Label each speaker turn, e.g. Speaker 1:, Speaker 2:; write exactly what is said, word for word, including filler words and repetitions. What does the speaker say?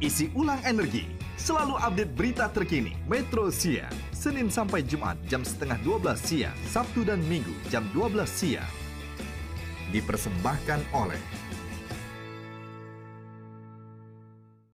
Speaker 1: Isi ulang energi, selalu update berita terkini. Metro Siang, Senin sampai Jumat jam setengah dua belas siang, Sabtu dan Minggu jam dua belas siang. Dipersembahkan oleh